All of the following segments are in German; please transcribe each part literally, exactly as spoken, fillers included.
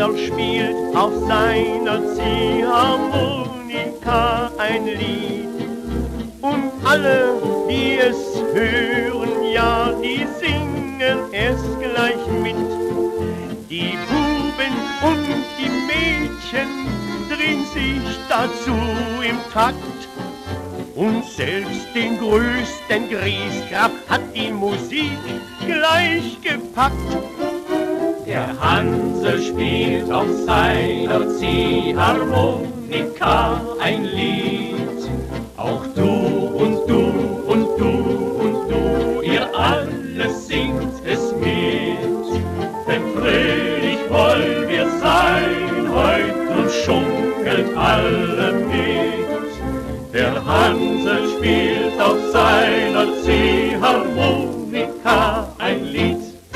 Hansel spielt auf seiner Ziehharmonika ein Lied. Und alle, die es hören, ja, die singen es gleich mit. Die Buben und die Mädchen drehen sich dazu im Takt. Und selbst den größten Griesgraf hat die Musik gleich gepackt. Der Hansel spielt auf seiner Ziehharmonika ein Lied. Auch du und du und du und du, ihr alle singt es mit. Denn fröhlich wollen wir sein heut und schunkelt alle mit. Der Hansel spielt auf seiner Ziehharmonika ein Lied.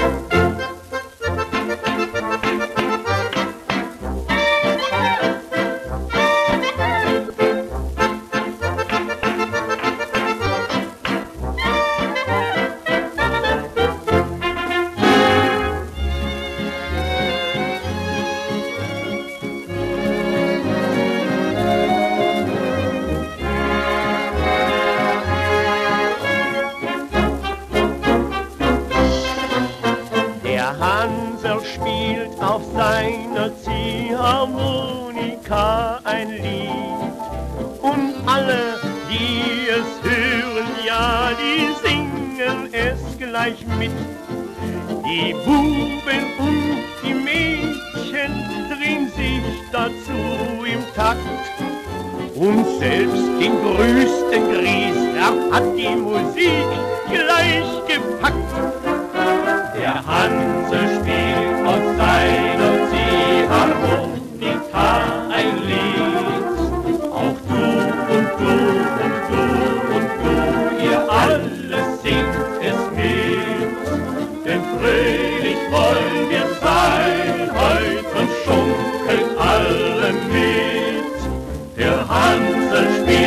Der Hansel spielt auf seiner Ziehharmonika ein Lied. Und alle, die es hören, ja, die singen es gleich mit. Die Buben und die Mädchen drehen sich dazu im Takt. Und selbst den größten Griesgraf hat die Musik gleich gepackt. Der Hansel spielt auf seiner Ziehharmonika ein Lied. Auch du und du und du und du, ihr alle singt es mit. Denn fröhlich wollen wir sein heut und schunkelt alle mit. Der Hansel spielt